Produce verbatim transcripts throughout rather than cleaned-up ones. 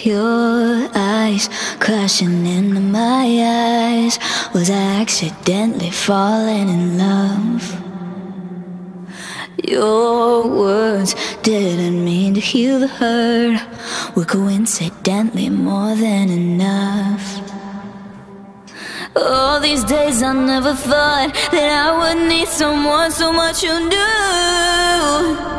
Your eyes crashing into my eyes. Was I accidentally falling in love? Your words didn't mean to heal the hurt, were coincidentally more than enough. All these days I never thought that I would need someone so much you knew.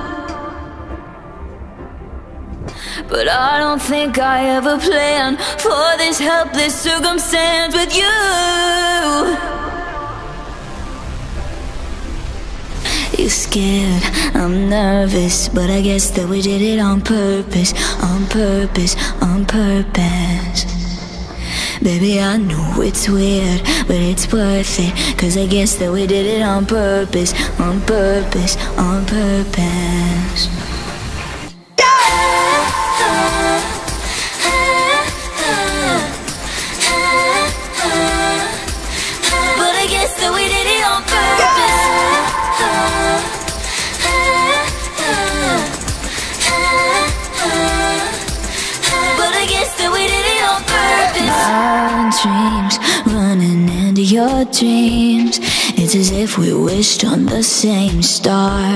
But I don't think I ever planned for this helpless circumstance with you. You're scared, I'm nervous, but I guess that we did it on purpose, on purpose, on purpose. Baby, I know it's weird, but it's worth it, 'cause I guess that we did it on purpose, on purpose, on purpose. But I guess that we did it on purpose. But I guess that we did it on purpose. My dreams running into your dreams. It's as if we wished on the same star.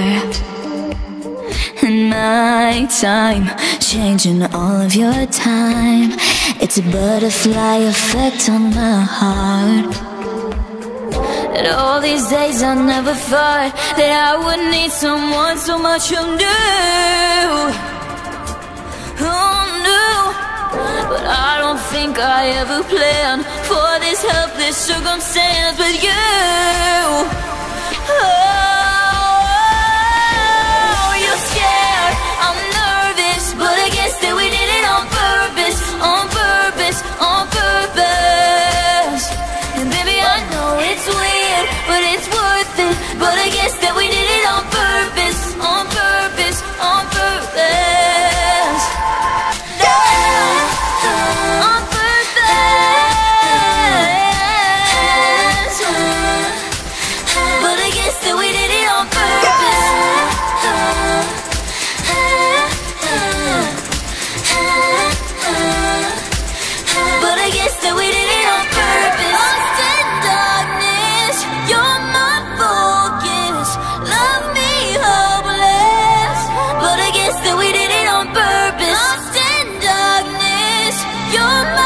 And my time changing all of your time. It's a butterfly effect on my heart. And all these days I never thought that I would need someone so much you knew. Oh no, but I don't think I ever planned for this helpless circumstance with you. Oh, you're scared, I'm nervous, but I guess that we did it on purpose, on purpose, on purpose. And baby, I know it's weird, but it's worth it. But I guess that we did it on purpose, on purpose, on purpose. On purpose. But I guess that we did it on purpose. But I guess that we did it on purpose. Lost in darkness, you're my focus. Love me hopeless. But I guess that we did it on purpose. Lost in darkness, you're my